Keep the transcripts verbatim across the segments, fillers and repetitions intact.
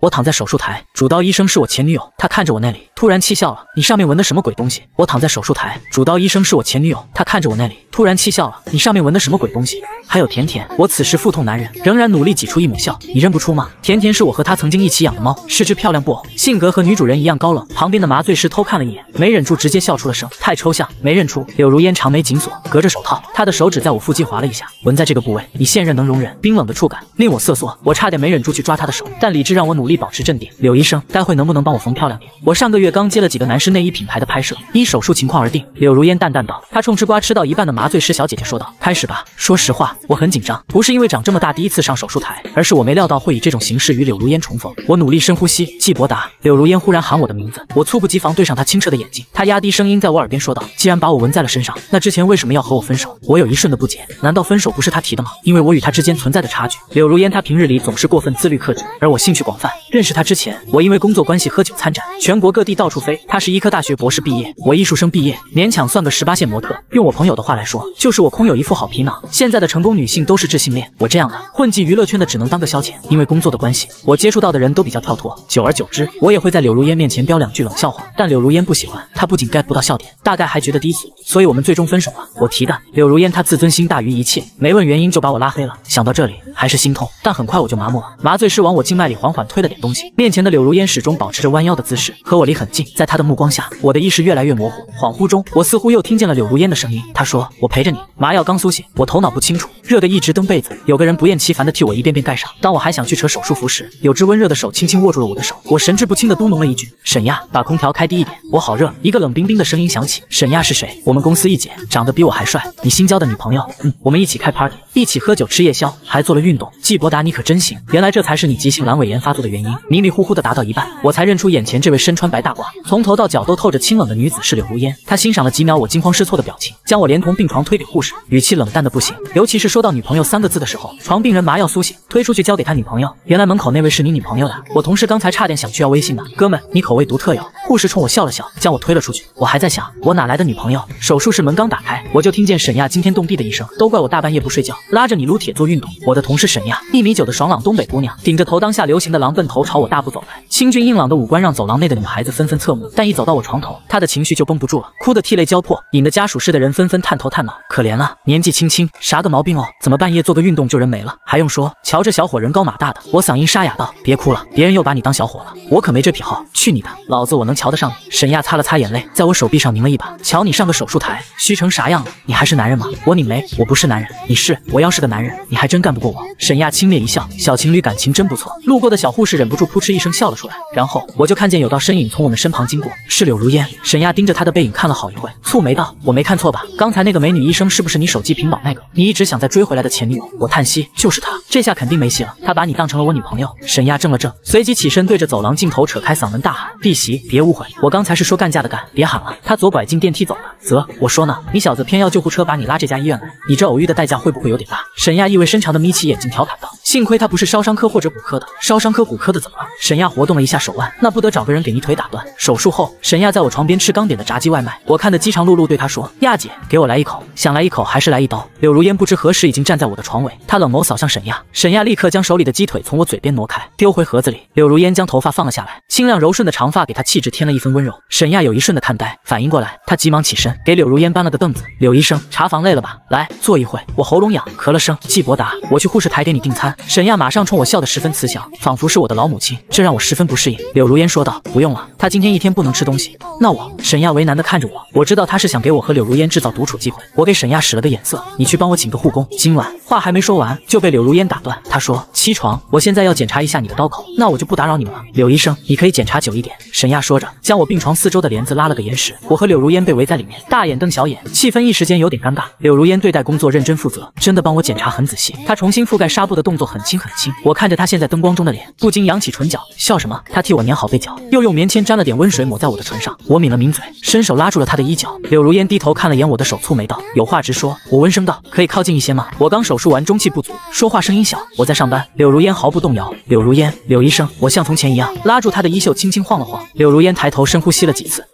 我躺在手术台，主刀医生是我前女友，她看着我那里，突然气笑了。你上面纹的什么鬼东西？我躺在手术台，主刀医生是我前女友，她看着我那里，突然气笑了。你上面纹的什么鬼东西？还有甜甜，我此时腹痛难忍，仍然努力挤出一抹笑。你认不出吗？甜甜是我和她曾经一起养的猫，是只漂亮布偶，性格和女主人一样高冷。旁边的麻醉师偷看了一眼，没忍住直接笑出了声。太抽象，没认出。柳如烟长眉紧锁，隔着手套，她的手指在我腹肌划了一下，纹在这个部位，你现任能容忍？冰冷的触感令我瑟缩，我差点没忍住去抓她的手，但理智让我努力保持镇定。柳医生，待会能不能帮我缝漂亮点？我上个月刚接了几个男士内衣品牌的拍摄，依手术情况而定。柳如烟淡淡道，她冲吃瓜吃到一半的麻醉师小姐姐说道：“开始吧。”说实话，我很紧张，不是因为长这么大第一次上手术台，而是我没料到会以这种形式与柳如烟重逢。我努力深呼吸，季伯达。柳如烟忽然喊我的名字，我猝不及防对上她清澈的眼睛，她压低声音在我耳边说道：“既然把我纹在了身上，那之前为什么要和我分手？”我有一瞬的不解，难道分手不是她提的吗？因为我与她之间存在的差距。柳如烟她平日里总是过分自律克制，而我兴趣广泛。认识她之前，我因为工作关系喝酒参展，全国各地到处飞。她是医科大学博士毕业，我艺术生毕业，勉强算个十八线模特。用我朋友的话来说，就是我空有一副好皮囊。现在的成功女性都是智性恋，我这样的混迹娱乐圈的只能当个消遣。因为工作的关系，我接触到的人都比较跳脱，久而久之，我也会在柳如烟面前飙两句冷笑话。但柳如烟不喜欢，她不仅 get 不到笑点，大概还觉得低俗，所以我们最终分手了。我提的。柳如烟她自尊心大于一切，没问原因就把我拉黑了。想到这里还是心痛，但很快我就麻木了。麻醉师往我静脉里缓缓推了点东西，面前的柳如烟始终保持着弯腰的姿势，和我离很近。在她的目光下，我的意识越来越模糊，恍惚中，我似乎又听见了柳如烟的声音。她说：“我陪着你。”麻药刚苏醒，我头脑不清楚，热得一直蹬被子。有个人不厌其烦地替我一遍遍盖上。当我还想去扯手术服时，有只温热的手轻轻握住了我的手。我神志不清地嘟哝了一句：“沈亚，把空调开低一点，我好热。”一个冷冰冰的声音响起：“沈亚是谁？”我们公司一姐，长得比我还帅，你新交的女朋友？嗯，我们一起开 party， 一起喝酒吃夜宵，还做了运动。季伯达，你可真行！原来这才是你急性阑尾炎发作的原因。迷迷糊糊地答到一半，我才认出眼前这位身穿白大褂，从头到脚都透着清冷的女子是柳如烟。她欣赏了几秒我惊慌失措的表情，将我连同病床推给护士，语气冷淡的不行。尤其是说到女朋友三个字的时候，床病人麻药苏醒，推出去交给他女朋友。原来门口那位是你女朋友呀！我同事刚才差点想去要微信呢。哥们，你口味独特哟。护士冲我笑了笑，将我推了出去。我还在想，我哪来的女朋友？手术室门刚打开，我就听见沈亚惊天动地的一声，都怪我大半夜不睡觉，拉着你撸铁做运动。我的同事沈亚，一米九的爽朗东北姑娘，顶着头当下流行的狼狈头朝我大步走来，清俊硬朗的五官让走廊内的女孩子纷纷侧目，但一走到我床头，她的情绪就绷不住了，哭得涕泪交迫，引得家属室的人纷纷探头探脑。可怜啊，年纪轻轻，啥个毛病哦？怎么半夜做个运动就人没了？还用说，瞧这小伙人高马大的。我嗓音沙哑道：“别哭了，别人又把你当小伙了，我可没这癖好，去你的，老子我能瞧得上你。”沈亚擦了擦眼泪，在我手臂上拧了一把，瞧你上个手术台，虚成啥样了？你还是男人吗？我拧眉，我不是男人，你是。我要是个男人，你还真干不过我。沈亚轻蔑一笑，小情侣感情真不错。路过的小护士忍不住扑哧一声笑了出来，然后我就看见有道身影从我们身旁经过，是柳如烟。沈亚盯着她的背影看了好一会，蹙眉道：“我没看错吧？刚才那个美女医生是不是你手机屏保那个？你一直想再追回来的前女友？”我叹息：“就是她，这下肯定没戏了，她把你当成了我女朋友。”沈亚怔了怔，随即起身对着走廊尽头扯开嗓门大喊：“弟媳，别误会，我刚才是说干架的干，别喊了。”她左拐进电梯走了。啧，我说呢，你小子偏要救护车把你拉这家医院来，你这偶遇的代价会不会有点大？沈亚意味深长的眯起眼睛调侃道：“幸亏他不是烧伤科或者骨科的，烧伤科骨科的怎么了？”沈亚活动了一下手腕，那不得找个人给你腿打断。手术后，沈亚在我床边吃刚点的炸鸡外卖，我看得饥肠辘辘，对她说：“亚姐，给我来一口。”想来一口还是来一刀。柳如烟不知何时已经站在我的床尾，她冷眸扫向沈亚，沈亚立刻将手里的鸡腿从我嘴边挪开，丢回盒子里。柳如烟将头发放了下来，清亮柔顺的长发给她气质添了一分温柔。沈亚有一瞬的看呆，反应过来，她急忙起身，给柳如烟搬了个凳子。柳医生，查房累了吧？来坐一会。我喉咙痒，咳了声。季伯达，我去护士台给你订餐。沈亚马上冲我笑得十分慈祥，仿佛是我的老母亲，这让我十分不适应。柳如烟说道：“不用了，她今天一天不能吃东西。”那我……沈亚为难地看着我，我知道她是想给我和柳如烟制造独处机会。我给沈亚使了个眼色，你去帮我请个护工。今晚话还没说完，就被柳如烟打断。她说：“七床，我现在要检查一下你的刀口。”那我就不打扰你们了。柳医生，你可以检查久一点。沈亚说着，将我病床四周的帘子拉了个严实。我和柳如烟被围在里面，大眼瞪小眼，气氛一时间有点尴尬。柳如烟对待工作认真负责，真的帮我检查很仔细。她重新覆盖纱布的动作很轻很轻。我看着她现在灯光中的脸，不禁扬起唇角，笑什么？她替我粘好被角，又用棉签沾了点温水抹在我的唇上。我抿了抿嘴，伸手拉住了她的衣角。柳如烟低头看了眼我的手，蹙眉道：“有话直说。”我温声道：“可以靠近一些吗？我刚手术完，中气不足，说话声音小。我在上班。”柳如烟毫不动摇。柳如烟，柳医生，我像从前一样拉住她的衣袖，轻轻晃了晃。柳如烟抬头深呼吸了几次，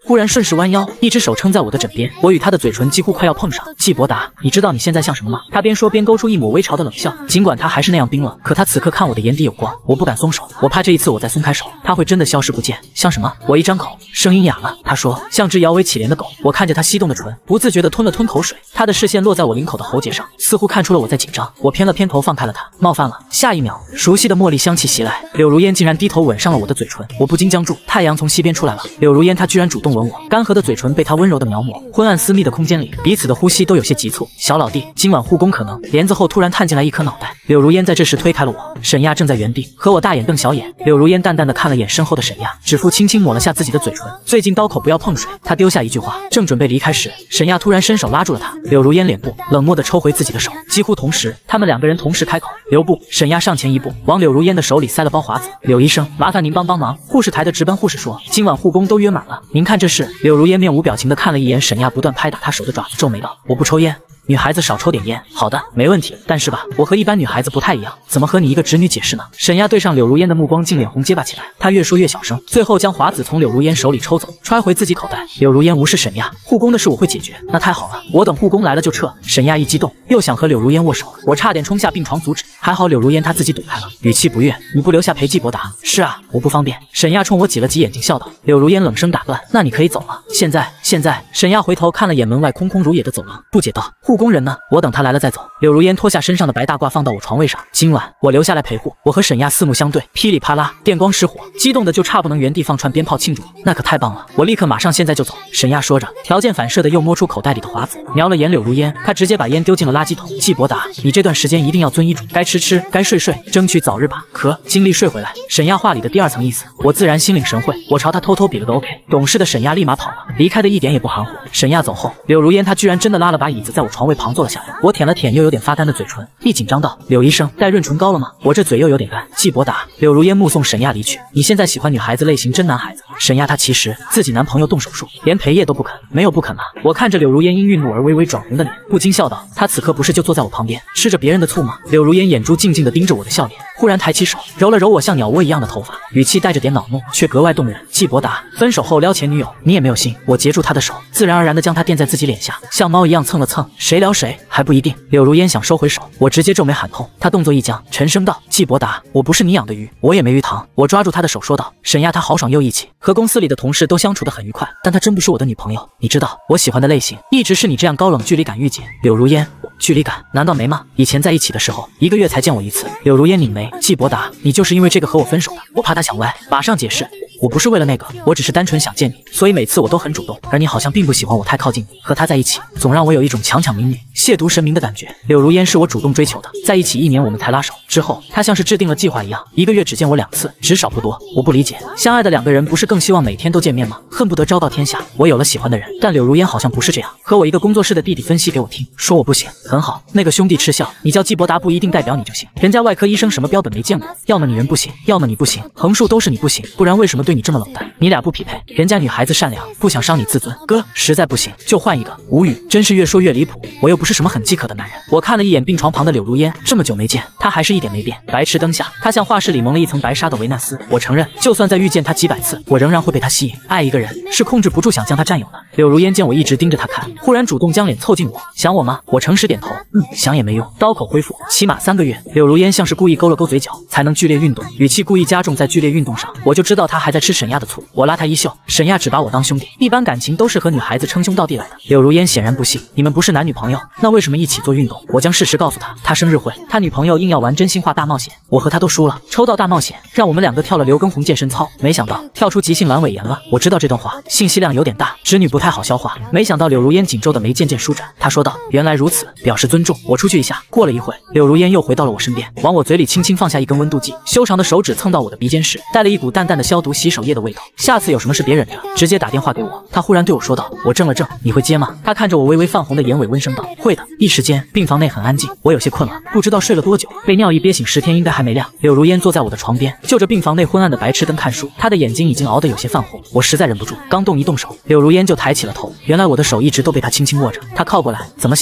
忽然顺势弯腰，一只手撑在我的枕边，我与他的嘴唇几乎快要碰上。季伯达，你知道你现在像什么吗？他边说边勾出一抹微潮的冷笑，尽管他还是那样冰冷，可他此刻看我的眼底有光，我不敢松手，我怕这一次我再松开手，他会真的消失不见。像什么？我一张口，声音哑了。他说，像只摇尾乞怜的狗。我看着他翕动的唇，不自觉地吞了吞口水，他的视线落在我领口的喉结上，似乎看出了我在紧张。我偏了偏头，放开了他，冒犯了。下一秒，熟悉的茉莉香气袭来，柳如烟竟然低头吻上了我的嘴唇，我不禁僵住。太阳从西边出来了，柳如烟她居然主动吻我，干涸的嘴唇被她温柔的描摹。昏暗私密的空间里，彼此的呼吸都有些急促。小老弟，今晚护工可能。帘子后突然探进来一颗脑袋，柳如烟在这时推开了我。沈亚正在原地和我大眼瞪小眼。柳如烟淡淡的看了眼身后的沈亚，指腹轻轻抹了下自己的嘴唇。最近刀口不要碰水。他丢下一句话，正准备离开时，沈亚突然伸手拉住了他。柳如烟脸部冷漠的抽回自己的手。几乎同时，他们两个人同时开口。留步！沈亚上前一步，往柳如烟的手里塞了包华子。柳医生，麻烦您帮帮忙。护士台的值班护士说，今晚护工都约满了，您看这是。柳如烟面无表情的看了一眼沈亚不断拍打他手的爪子，皱眉道：我不抽烟。女孩子少抽点烟。好的，没问题。但是吧，我和一般女孩子不太一样，怎么和你一个直女解释呢？沈亚对上柳如烟的目光竟脸红结巴起来，她越说越小声，最后将华子从柳如烟手里抽走，揣回自己口袋。柳如烟无视沈亚，护工的事我会解决。那太好了，我等护工来了就撤。沈亚一激动，又想和柳如烟握手，我差点冲下病床阻止，还好柳如烟她自己躲开了，语气不悦：你不留下陪季伯达？是啊，我不方便。沈亚冲我挤了挤眼睛，笑道。柳如烟冷声打断：那你可以走了。现在，现在。沈亚回头看了眼门外空空如也的走廊，不解道：护工人呢？我等他来了再走。柳如烟脱下身上的白大褂放到我床位上，今晚我留下来陪护。我和沈亚四目相对，噼里啪啦，电光石火，激动的就差不能原地放串鞭炮庆祝。那可太棒了，我立刻马上现在就走。沈亚说着，条件反射的又摸出口袋里的华子，瞄了眼柳如烟，他直接把烟丢进了垃圾桶。季伯达，你这段时间一定要遵医嘱，该吃吃，该睡睡，争取早日把咳精力睡回来。沈亚话里的第二层意思，我自然心领神会。我朝他偷偷比了个 OK， 懂事的沈亚立马跑了，离开的一点也不含糊。沈亚走后，柳如烟她居然真的拉了把椅子在我床位旁坐了下来。我舔了舔又有点发干的嘴唇，一紧张道：柳医生，带润唇膏了吗？我这嘴又有点干。季伯达，柳如烟目送沈亚离去，你现在喜欢女孩子类型真男孩子。沈亚她其实自己男朋友动手术，连陪夜都不肯，没有不肯啊。我看着柳如烟因愠怒而微微转红的脸，不禁笑道：她此刻不是就坐在我旁边，吃着别人的醋吗？柳如烟眼珠静静地盯着我的笑脸，忽然抬起手揉了揉我像鸟窝一样的头发，语气带着点恼怒，却格外动人。季伯达，分手后撩前女友，你也没有心。我截住她的手，自然而然地将她垫在自己脸下，像猫一样蹭了蹭，谁撩谁还不一定。柳如烟想收回手，我直接皱眉喊痛，她动作一僵，沉声道：季伯达，我不是你养的鱼，我也没鱼塘。我抓住她的手说道：沈亚她豪爽又义气，和公司里的同事都相处得很愉快，但她真不是我的女朋友。你知道我喜欢的类型一直是你这样高冷距离感御姐。柳如烟，距离感难道没吗？以前在一起的时候，一个月才见我一次。柳如烟拧眉，季伯达，你就是因为这个和我分手的。我怕他想歪，马上解释，我不是为了那个，我只是单纯想见你，所以每次我都很主动，而你好像并不喜欢我太靠近你，和他在一起总让我有一种强抢民女、亵渎神明的感觉。柳如烟是我主动追求的，在一起一年我们才拉手，之后他像是制定了计划一样，一个月只见我两次，只少不多。我不理解，相爱的两个人不是更希望每天都见面吗？恨不得昭告天下，我有了喜欢的人。但柳如烟好像不是这样，和我一个工作室的弟弟分析给我听，说我不行。很好，那个兄弟嗤笑，你叫季伯达不一定代表你就行，人家外科医生什么标本没见过，要么你人不行，要么你不行，横竖都是你不行，不然为什么对你这么冷淡？你俩不匹配，人家女孩子善良，不想伤你自尊。哥，实在不行就换一个。无语，真是越说越离谱。我又不是什么很饥渴的男人。我看了一眼病床旁的柳如烟，这么久没见，她还是一点没变。白炽灯下，她像画室里蒙了一层白纱的维纳斯。我承认，就算再遇见她几百次，我仍然会被她吸引。爱一个人是控制不住想将她占有的。柳如烟见我一直盯着她看，忽然主动将脸凑近我，想我吗？我诚实点头，嗯，想也没用。刀口恢复，起码三个月。柳如烟像是故意勾了勾嘴角，才能剧烈运动，语气故意加重在剧烈运动上。我就知道她还在吃沈亚的醋。我拉她衣袖，沈亚只把我当兄弟，一般感情都是和女孩子称兄道弟来的。柳如烟显然不信，你们不是男女朋友，那为什么一起做运动？我将事实告诉他，他生日会，他女朋友硬要玩真心话大冒险，我和他都输了，抽到大冒险，让我们两个跳了刘畊宏健身操，没想到跳出急性阑尾炎了。我知道这段话信息量有点大，直女不太好消化，没想到柳如烟紧皱的眉渐渐舒展，她说道：原来如此，表示尊重，我出去一下。过了一会，柳如烟又回到了我身边，往我嘴里轻轻放下一根温度计，修长的手指蹭到我的鼻尖时，带了一股淡淡的消毒洗手液的味道。下次有什么事别忍着，直接打电话给我。他忽然对我说道：我怔了怔，你会接吗？他看着我微微泛红的眼尾，温声道：会的。一时间病房内很安静，我有些困了，不知道睡了多久，被尿意憋醒十天应该还没亮。柳如烟坐在我的床边，就着病房内昏暗的白炽灯看书，她的眼睛已经熬得有些泛红，我实在忍不住，刚动一动手，柳如烟就抬起了头，原来我的手一直都被她轻轻握着。她靠过来，怎么醒了？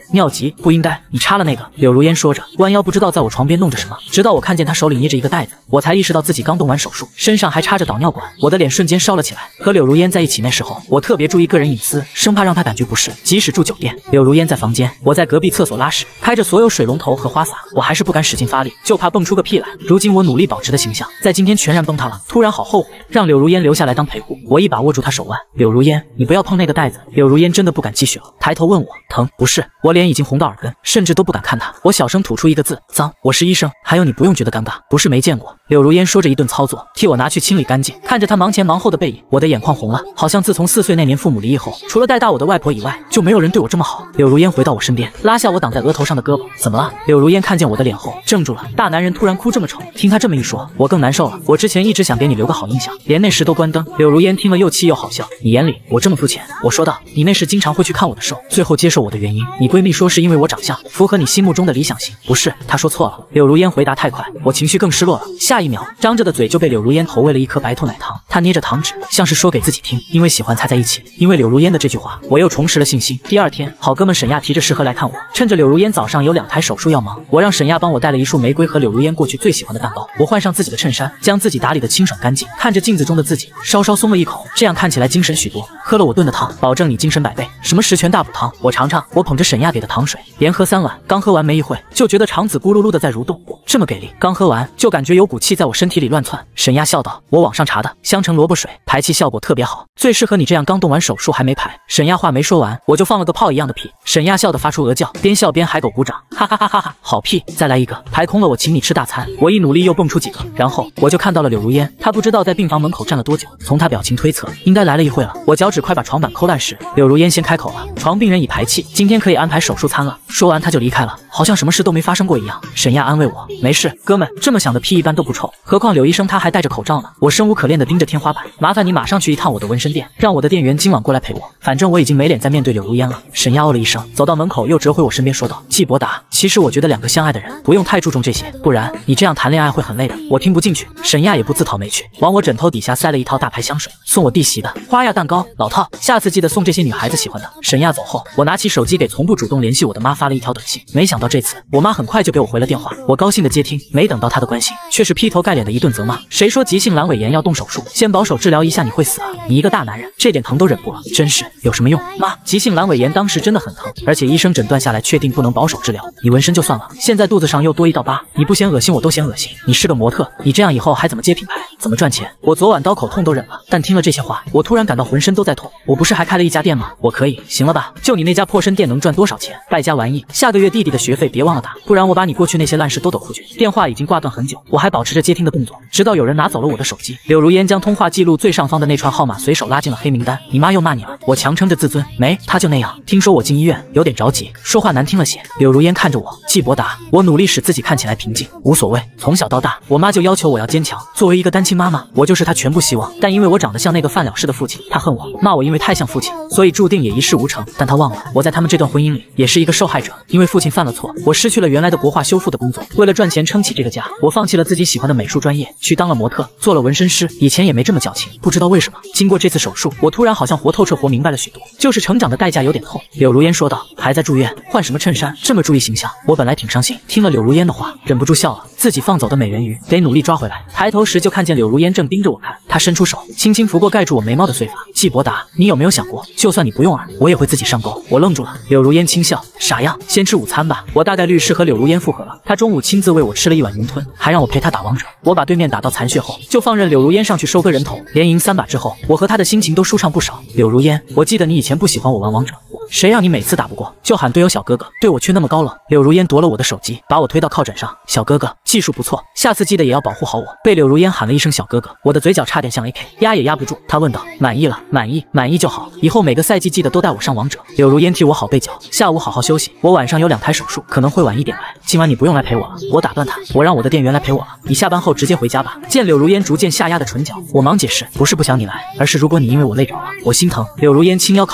尿急不应该，你插了那个。柳如烟说着，弯腰不知道在我床边弄着什么，直到我看见她手里捏着一个袋子，我才意识到自己刚动完手术，身上还插着导尿管，我的脸瞬间烧了起来。和柳如烟在一起那时候，我特别注意个人隐私，生怕让她感觉不适。即使住酒店，柳如烟在房间，我在隔壁厕所拉屎，开着所有水龙头和花洒，我还是不敢使劲发力，就怕蹦出个屁来。如今我努力保持的形象，在今天全然崩塌了。突然好后悔，让柳如烟留下来当陪护。我一把握住她手腕，柳如烟，你不要碰那个袋子。柳如烟真的不敢继续了，抬头问我疼不是？我脸已经红到耳根，甚至都不敢看她。我小声吐出一个字：脏。我是医生，还有你不用觉得尴尬，不是没见过。柳如烟说着一顿操作，替我拿去清理干净。看着她忙前忙后的背影，我的眼眶红了，好像自从四岁那年父母离异后，除了带大我的外婆以外，就没有人对我这么好。柳如烟回到我身边，拉下我挡在额头上的胳膊，怎么了？柳如烟看见我的脸后怔住了，大男人突然哭这么丑，听她这么一说，我更难受了。我之前一直想给你留个好印象，连那时都关灯。柳如烟听了又气又好笑，你眼里我这么肤浅？我说道，你那时经常会去看我的寿，最后接受我的原因，你闺蜜说是因为我长相符合你心目中的理想型，不是？她说错了。柳如烟回答太快，我情绪更失落了，下一秒张着的嘴就被柳如烟投喂了一颗白兔奶糖。她捏着糖纸，像是说给自己听，因为喜欢才在一起。因为柳如烟的这句话，我又重拾了信心。第二天，好哥们沈亚提着食盒来看我，趁着柳如烟早上有两台手术要忙，我让沈亚帮我带了一束玫瑰和柳如烟过去最喜欢的蛋糕。我换上自己的衬衫，将自己打理得清爽干净，看着镜子中的自己，稍稍松了一口，这样看起来精神许多。喝了我炖的汤，保证你精神百倍。什么十全大补汤？我尝尝。我捧着沈亚给的糖水，连喝三碗，刚喝完没一会，就觉得肠子咕噜噜的在蠕动。这么给力，刚喝完就感觉有股气在我身体里乱窜。沈亚笑道，我网上查的，香橙萝卜水排气效果特别好，最适合你这样刚动完手术还没排。沈亚话没说完，我就放了个炮一样的屁。沈亚笑得发出鹅叫，边笑边海狗鼓掌，哈哈哈哈哈！好屁，再来一个，排空了我请你吃大餐。我一努力又蹦出几个，然后我就看到了柳如烟，她不知道在病房门口站了多久，从她表情推测，应该来了一会了。我脚趾快把床板抠烂时，柳如烟先开口了，床病人已排气，今天可以安排手术餐了。说完她就离开了，好像什么事都没发生过一样。沈亚安慰我，没事，哥们，这么响的屁一般都不臭，何况柳医生他还戴着口罩呢。我生无可恋地盯着天花板，麻烦你马上去一趟我的纹身店，让我的店员今晚过来陪我，反正我已经没脸再面对柳如烟了。沈亚哦了一声，走到门口又折回我身边说道，季伯达，其实我觉得两个相爱的人不用太注重这些，不然你这样谈恋爱会很累的。我听不进去。沈亚也不自讨没趣，往我枕头底下塞了一套大牌香水，送我弟媳的花样蛋糕，老套，下次记得送这些女孩子喜欢的。沈亚走后，我拿起手机给从不主动联系我的妈发了一条短信，没想到这次我妈很快就给我回了电话，我高兴的接听，没等到她的关心，却是劈头盖脸的一顿责骂，谁说急性阑尾炎要动手术，先保守治疗一下你会死啊，你一个大男人这点疼都忍不了，真是有什么用？妈，急性阑尾炎当时真的很疼，而且医生诊断下来确定不能保守治疗，你纹身就算了，现在肚子上又多一道疤，你不嫌恶心我都嫌恶心。你是个模特，你这样以后还怎么接品牌，怎么赚钱？我昨晚刀口痛都忍了，但听了这些话，我突然感到浑身都在痛。我不是还开了一家店吗？我可以，行了吧？就你那家破身店能赚多少钱？败家玩意，下个月弟弟的学费别忘了打，不然我把你过去那些烂事都抖回去。电话已经挂断很久，我还保持着接听的动作，直到有人拿走了我的手机。柳如烟将通话记录最上方的那串号码随手拉进了黑名单。你妈又骂你了？我强撑着自尊，没，她就那样。听说我进医院，有点着急，说话难听了些。柳如烟看着我，季伯达，我努力使自己看起来平静，无所谓。从小到大，我妈就要求我要坚强。作为一个单亲妈妈，我就是她全部希望。但因为我长得像那个范了事的父亲，她恨我，骂我因为太像父亲，所以注定也一事无成。但她忘了，我在他们这段婚姻里也是一个受害者。因为父亲犯了错，我失去了原来的国画修复的工作。为了赚钱撑起这个家，我放弃了自己喜欢的美术专业，去当了模特，做了纹身师。以前也没这么矫情，不知道为什么，经过这次手术，我突然好像活透彻，活明白了许多。就是成长的代价有点痛。柳如烟说道，还在住院，换什么衬衫？这么注意形象？我本来挺伤心，听了柳如烟的话，忍不住笑了。自己放走的美人鱼，得努力抓回来。抬头时就看见柳如烟正盯着我看，她伸出手，轻轻拂过盖住我眉毛的碎发。季伯达，你有没有想过，就算你不用耳，我也会自己上钩？我愣住了。柳如烟轻笑，傻样，先吃午餐吧。我大概率是和柳如烟复合了。她中午亲自为我吃了一碗云吞，还让我陪她打王者。我把对面打到残血后，就放任柳如烟上去收割人头。连赢三把之后，我和她的心情都舒畅不少。柳如烟，我记得你以前不喜欢我玩王者，谁让你每次打不过就喊队友小哥哥，对我却那么高冷。柳如烟夺了我的手机，把我推到靠枕上，小哥哥，技术不错，下次记得也要保护好我。被柳如烟喊了一声小哥哥，我的嘴角差点像 A K， 压也压不住。她问道，满意了？满意，满意就好，以后每个赛季记得都带我上王者。柳如烟替我好背脚，下午好好休息，我晚上有两台手术，可能会晚一点来，今晚你不用来陪我了。我打断他，我让我的店员来陪我了，你下班后直接回家吧。见柳如烟逐渐下压的唇角，我忙解释，不是不想你来，而是如果你因为我累着了，我心疼。柳如烟轻腰靠近我，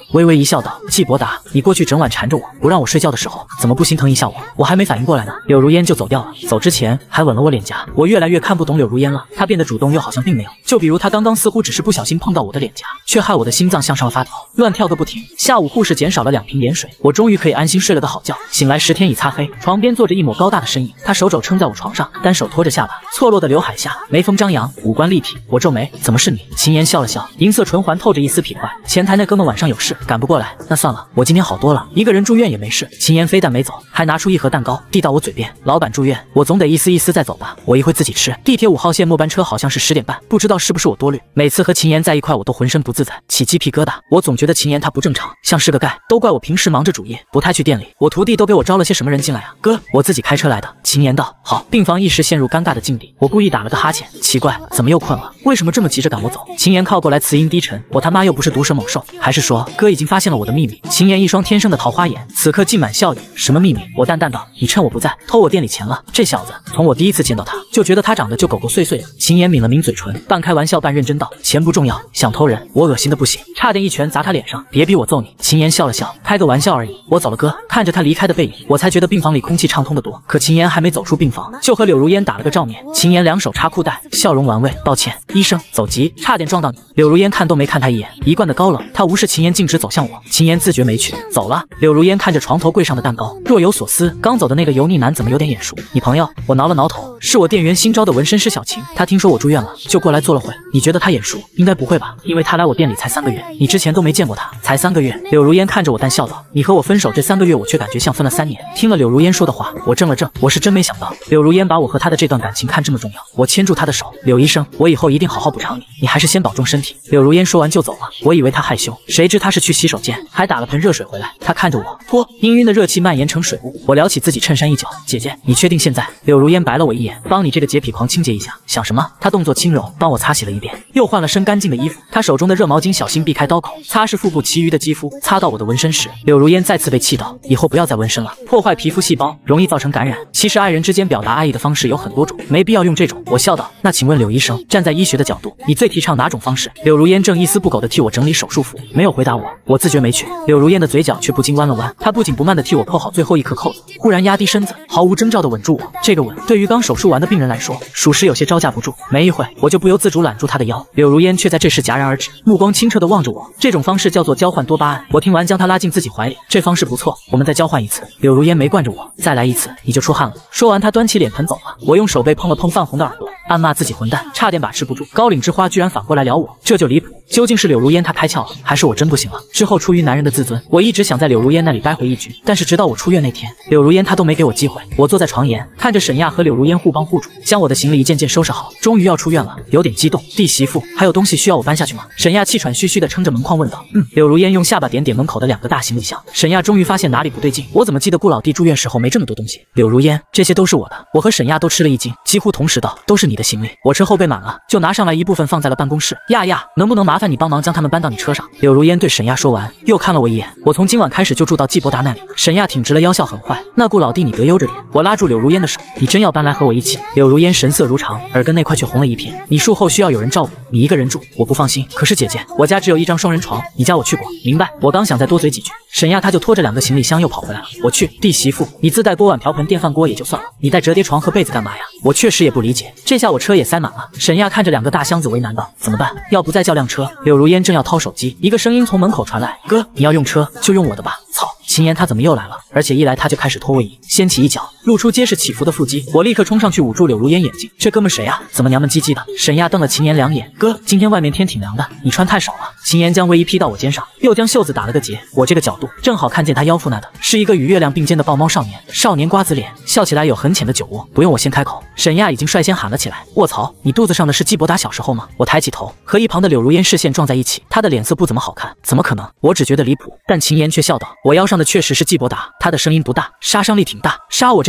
微微一笑道：“季伯达，你过去整晚缠着我，不让我睡觉的时候，怎么不心疼一下我？”我还没反应过来呢，柳如烟就走掉了。走之前还吻了我脸颊。我越来越看不懂柳如烟了，她变得主动又好像并没有。就比如她刚刚似乎只是不小心碰到我的脸颊，却害我的心脏向上发条，乱跳个不停。下午护士减少了两瓶盐水，我终于可以安心睡了个好觉。醒来时天已擦黑，床边坐着一抹高大的身影，他手肘撑在我床上，单手托着下巴，错落的刘海下，眉峰张扬，五官立体。我皱眉，怎么是你？秦岩笑了笑，银色唇环透着一丝痞坏。前台那哥们晚上有事赶不过来，那算了，我今天好多了，一个人住院也没事。秦岩非但没走，还拿出一盒蛋糕递到我嘴边。老板住院，我总得一丝一丝再走吧，我一会自己吃。地铁五号线末班车好像是十点半，不知道是不是我多虑，每次和秦岩在一块我都浑身不自在，起鸡皮疙瘩。我总觉得秦岩他不正常，像是个盖，都怪我平时忙着主业，不太去店里。我徒弟都给我招了些什么人进来啊？哥，我自己开车来的。秦岩道。好。病房一时陷入尴尬的境地，我故意打了个哈欠，奇怪，怎么又困了？为什么这么急着赶我走？秦岩靠过来，词音低沉，我他妈又不是毒蛇猛兽，还是说哥已经发现了我的秘密？秦岩一双天生的桃花眼，此刻浸满笑意。什么秘密？我淡淡道，你趁我不在偷我店里钱了。这小子，从我第一次见到他就觉得他长得就狗狗碎碎的。秦岩抿了抿嘴唇，半开玩笑半认真道，钱不重要，想偷人，我恶心的不行，差点一拳砸他脸上。别逼我揍你。秦岩笑了笑，开个玩笑而已。我走了哥。看着他离开的背影，我才觉得病房里空气畅通的多。可秦岩还没走出病房，就和柳如烟打了个照面。秦岩两手插裤袋，笑容玩味。抱歉，医生，走急，差点撞到你。柳如烟看都没看他一眼，一贯的高冷，他无视秦岩，径直走向我。秦岩自觉没趣，走了。柳如烟看着床头柜上的蛋糕，若有所思。刚走的那个油腻男怎么有点眼熟？你朋友？我挠了挠头，是我店员新招的纹身师小晴，他听说我住院了，就过来坐了会。你觉得他眼熟？应该不会吧，因为他来我店里才三个月，你之前都没见过他，才三个月。柳如烟看着我淡笑道，你和我分手这三个月，我却感觉像分了三年。听了柳如烟说的话，我怔了怔，我是真没想到柳如烟把我和他的这段感情看这么重要。我牵住他的手，柳医生，我以后一定好好补偿你，你还是先保重身体。柳如烟说完就走了，我以为他害羞，谁知他是去洗手间，还打了盆热水回来。他看着我，脱，氤氲的热气蔓延成水雾。我撩起自己衬衫一角，姐姐，你确定现在？柳如烟白了我一眼，帮你这个洁癖狂清洁一下。想什么？他动作轻柔，帮我擦洗了一遍，又换了身干净的衣服。他手中的热毛巾小心避开刀口，擦拭腹部其余的肌肤。擦到我的纹身时，柳如烟再次被气到，以后不要再纹身了，破坏皮肤细胞，容易造成感染。其实爱人之间表达爱意的方式有很多种，没必要用这种。我笑道，那请问柳医生，站在医学的角度，你最提倡哪种方式？柳如烟正一丝不苟地替我整理手术服，没有回答我，我自觉没趣。柳如烟的嘴角却不禁弯了弯，她不紧不慢地替我扣好最后一颗扣子，忽然压低身子，毫无征兆地吻住我。这个吻对于刚手术完的病人来说，属实有些招架不住。没一会，我就不由自主揽住她的腰，柳如烟却在这时戛然而止，目光清澈地望着我。这种方式叫做交换多巴胺。我听完将她拉进自己怀里，这方式不错，我们再交换一次。柳如烟没惯着我，再来一次你就出汗了。说完，她端起脸盆走了。我用手背碰了碰泛红的耳朵，暗骂自己混蛋，差点把持不住。高岭之花居然反过来撩我，这就离谱。究竟是柳如烟她开窍了，还是我真不行了？之后出于男人的自尊，我一直想在柳如烟那里待回一局，但是直到我出院那天，柳如烟她都没给我机会。我坐在床沿，看着沈亚和柳如烟互帮互助，将我的行李一件件收拾好，终于要出院了，有点激动。弟媳妇，还有东西需要我搬下去吗？沈亚气喘吁吁地撑着门框问道。嗯。柳如烟用下巴点点门口的两个大行李箱。沈亚终于发现哪里不对劲，我怎么记得顾老弟住院时候没这么多东西？柳如烟，这些都是我的。我和沈亚都吃了一惊，几乎同时道，都是你的行李，我车后背满了，就拿上来一部分放在了办公室。亚亚，能不能麻烦你帮忙将他们搬到你车上？柳如烟对沈亚说完，又看了我一眼。我从今晚开始就住到季伯达那里。沈亚挺直了腰，笑很坏。那顾老弟你得悠着点。我拉住柳如烟的手，你真要搬来和我一起？柳如烟神色如常，耳根那块却红了一片。你术后需要有人照顾，你一个人住我不放心。可是姐姐，我家只有一张双人床，你家我去过。明白。我刚想再多嘴几句，沈亚她就拖着两个行李箱又跑回来了。我去，弟媳妇，你自带锅碗瓢盆电饭锅也就算了，你带折叠床和被子干嘛呀？我确实也不理解。这下我车也塞满了。沈亚看着两个大箱子为难道，怎么办？要不再叫辆车？柳如烟正要掏手机，一个声音从门口传来，哥，你要用车就用我的吧。操！秦岩他怎么又来了？而且一来他就开始脱位移，掀起一脚，露出结实起伏的腹肌。我立刻冲上去捂住柳如烟眼睛，这哥们谁啊？怎么娘们唧唧的？沈亚瞪了秦岩两眼，哥，今天外面天挺凉的，你穿太少了。秦岩将卫衣披到我肩上，又将袖子打了个结。我这个角度正好看见他腰腹那的是一个与月亮并肩的豹猫少年，少年瓜子脸，笑起来有很浅的酒窝。不用我先开口，沈亚已经率先喊了起来：卧槽，你肚子上的是季伯达小时候吗？我抬起头，和一旁的柳如烟视线撞在一起，他的脸色不怎么好看。怎么可能？我只觉得离谱，但秦岩却笑道：我腰上的确实是季伯达，他的声音不大，杀伤力挺大，杀我这个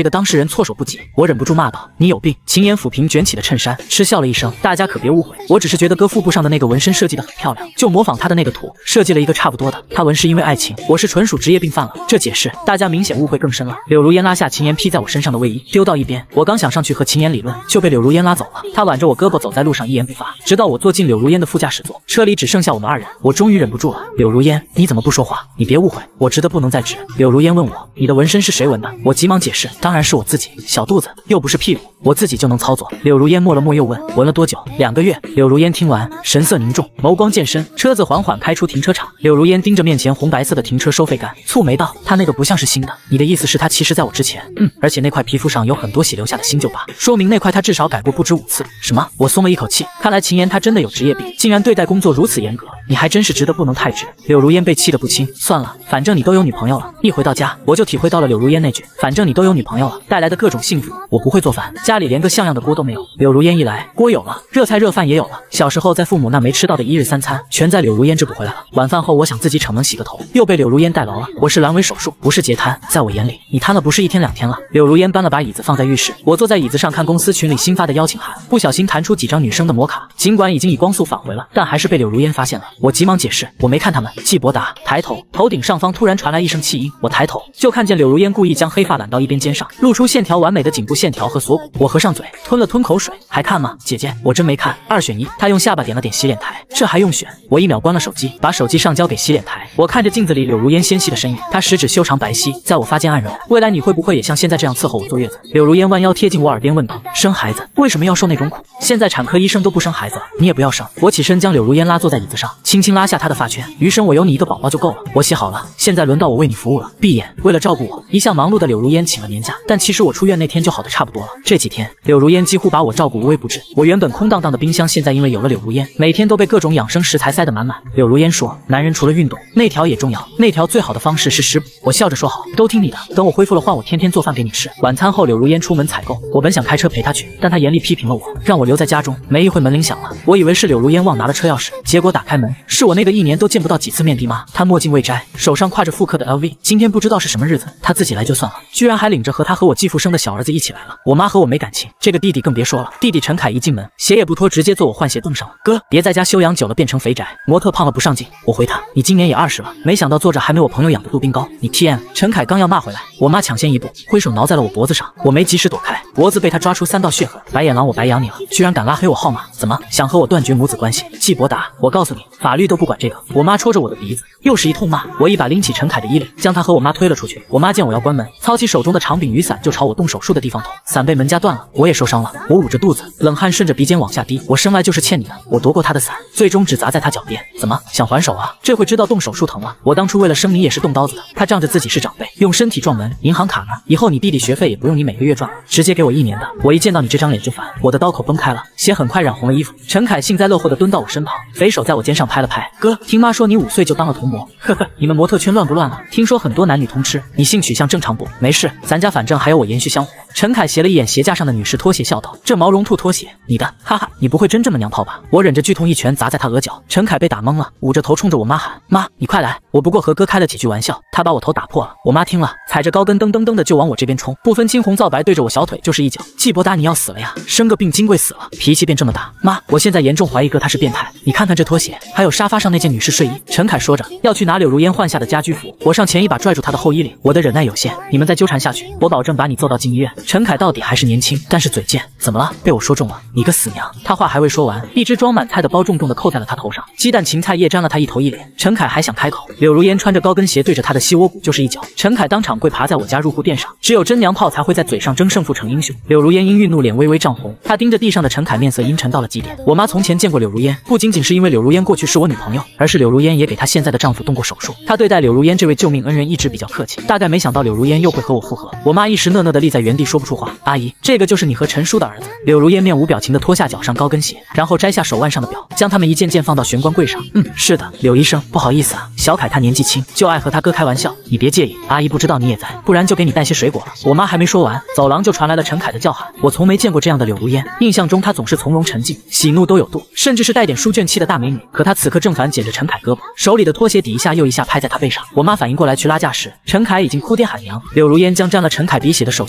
得当事人措手不及，我忍不住骂道：“你有病！”秦颜抚平卷起的衬衫，嗤笑了一声：“大家可别误会，我只是觉得哥腹部上的那个纹身设计的很漂亮，就模仿他的那个图，设计了一个差不多的。他纹是因为爱情，我是纯属职业病犯了。”这解释，大家明显误会更深了。柳如烟拉下秦颜披在我身上的卫衣，丢到一边。我刚想上去和秦颜理论，就被柳如烟拉走了。她挽着我胳膊走在路上，一言不发，直到我坐进柳如烟的副驾驶座，车里只剩下我们二人。我终于忍不住了：“柳如烟，你怎么不说话？你别误会，我直的不能再直。”柳如烟问我：“你的纹身是谁纹的？”我急忙解释：“当然是我自己，小肚子又不是屁股，我自己就能操作。”柳如烟默了默，又问：“纹了多久？”“两个月。”柳如烟听完，神色凝重，眸光渐深。车子缓缓开出停车场，柳如烟盯着面前红白色的停车收费杆，蹙眉道：“他那个不像是新的，你的意思是他其实在我之前？”“嗯，而且那块皮肤上有很多血留下的新旧疤，说明那块他至少改过不止五次。”“什么？”我松了一口气，看来秦颜他真的有职业病，竟然对待工作如此严格，你还真是直的不能太直。柳如烟被气得不轻，算了，反正你都有女朋友了。一回到家，我就体会到了柳如烟那句“反正你都有女朋友了”带来的各种幸福。我不会做饭，家里连个像样的锅都没有。柳如烟一来，锅有了，热菜热饭也有了。小时候在父母那没吃到的一日三餐，全在柳如烟这补回来了。晚饭后，我想自己逞能洗个头，又被柳如烟代劳了。我是阑尾手术，不是截瘫，在我眼里，你瘫了不是一天两天了。柳如烟搬了把椅子放在浴室，我坐在椅子上看公司群里新发的邀请函，不小心弹出几张女生的摩卡，尽管已经以光速返回了，但还是被柳如烟发现了。我急忙解释，我没看他们。季伯达抬头，头顶上方突然传来一声气音，我抬头就看见柳如烟故意将黑发揽到一边肩上，露出线条完美的颈部线条和锁骨。我合上嘴，吞了吞口水，还看吗？姐姐，我真没看。二选一。他用下巴点了点洗脸台，这还用选？我一秒关了手机，把手机上交给洗脸台。我看着镜子里柳如烟纤细的身影，她十指修长白皙，在我发间暗柔。未来你会不会也像现在这样伺候我坐月子？柳如烟弯腰贴近我耳边问道。生孩子为什么要受那种苦？现在产科医生都不生孩子了，你也不要生。我起身将柳如烟拉坐在椅子上，轻轻拉下她的发圈。余生我有你一个宝宝就够了。我洗好了，现在轮到我为你服务了。闭眼，为了照顾我，一向忙碌的柳如烟请了年假，但其实我出院那天就好的差不多了。这几天，柳如烟几乎把我照顾无微不至。我原本空荡荡的冰箱，现在因为有了柳如烟，每天都被各种养生食材塞得满满。柳如烟说，男人除了运动，那条也重要，那条最好的方式是食补。我笑着说好，都听你的。等我恢复了换我天天做饭给你吃。晚餐后，柳如烟出门采购，我本想开车陪她去，但她严厉批评了我，让我留在家中。没一会门铃响了，我以为是柳如烟忘拿了车钥匙，结果打开门，是我那个一年都见不到几次面的妈。她墨镜未摘，手上挎着复刻的 L V， 今天不知道是什么日子，她自己来就算了，居然还领着和她和我继父生的小儿子一起来了。我妈和我没感情，这个弟弟更别说了。弟弟陈凯一进门，鞋也不脱，直接坐我换鞋凳上了。哥，别在家休养久了变成肥宅，模特胖了不上镜。我回他，你今年也二十了，没想到坐着还没我朋友养的杜宾高，你 T M。陈凯刚要骂回来，我妈抢先一步，挥手挠在了我脖子上，我没及时躲开，脖子被他抓出三道血痕。白眼狼，我白养你了，居然敢拉黑我号码，怎么想和我断绝母子关系？季伯达，我告诉你，法律都不管这个。我妈戳着我的鼻子，又是一通骂，我一把拎起陈凯的衣领，将他和我妈推了出去。我妈见我要关门，操起手中的长柄雨伞就朝我动手术的地方捅，伞被门夹断了，我也受伤了。我捂着肚子，冷汗顺着鼻尖往下滴。我生来就是欠你的。我夺过他的伞，最终只砸在他脚边。怎么想还手啊？这会知道动手术疼了。我当初为了生你也是动刀子的。他仗着自己是长辈，用身体撞门。银行卡呢？以后你弟弟学费也不用你每个月赚了，直接给我一年的。我一见到你这张脸就烦，我的刀口崩开了，血很快染红了衣服。陈凯幸灾乐祸地蹲到我身旁，肥手在我肩上拍了拍。哥，听妈说你五岁就当了童模，呵呵，你们模特圈乱不乱了？听说很多男女通吃，你性取向正常不？没事，咱家反正还有我延续香火。陈凯斜了一眼鞋架上的女士拖鞋，笑道：“这毛绒兔拖鞋，你的，哈哈，你不会真这么娘炮吧？”我忍着剧痛一拳砸在他额角，陈凯被打懵了，捂着头冲着我妈喊：“妈，你快来！”我不过和哥开了几句玩笑，他把我头打破了。我妈听了，踩着高跟噔噔噔的就往我这边冲，不分青红皂白对着我小腿就是一脚。季伯达，你要死了呀！生个病金贵死了，脾气变这么大。妈，我现在严重怀疑哥他是变态。你看看这拖鞋，还有沙发上那件女士睡衣。陈凯说着要去拿柳如烟换下的家居服，我上前一把拽住他的后衣领。我的忍耐有限，你们再纠缠下去，我保证把你揍到进医院。陈凯到底还是年轻，但是嘴贱。怎么了？被我说中了？你个死娘！他话还未说完，一只装满菜的包重重的扣在了他头上，鸡蛋芹菜叶沾了他一头一脸。陈凯还想开口，柳如烟穿着高跟鞋对着他的膝窝骨就是一脚，陈凯当场跪爬在我家入户垫上。只有真娘炮才会在嘴上争胜负成英雄。柳如烟因愠怒脸微微涨红，她盯着地上的陈凯，面色阴沉到了极点。我妈从前见过柳如烟，不仅仅是因为柳如烟过去是我女朋友，而是柳如烟也给她现在的丈夫动过手术。她对待柳如烟这位救命恩人一直比较客气，大概没想到柳如烟又会和我复合。我妈一时讷讷的立在原地说不出话。阿姨，这个就是你和陈叔的儿子。柳如烟面无表情的脱下脚上高跟鞋，然后摘下手腕上的表，将它们一件件放到玄关柜上。嗯，是的，柳医生，不好意思啊，小凯他年纪轻，就爱和他哥开玩笑，你别介意。阿姨不知道你也在，不然就给你带些水果了。我妈还没说完，走廊就传来了陈凯的叫喊。我从没见过这样的柳如烟，印象中她总是从容沉静，喜怒都有度，甚至是带点书卷气的大美女。可她此刻正反捡着陈凯胳膊，手里的拖鞋底一下又一下拍在他背上。我妈反应过来去拉架时，陈凯已经哭爹喊娘。柳如烟将沾了陈凯鼻血的手嫌恶的往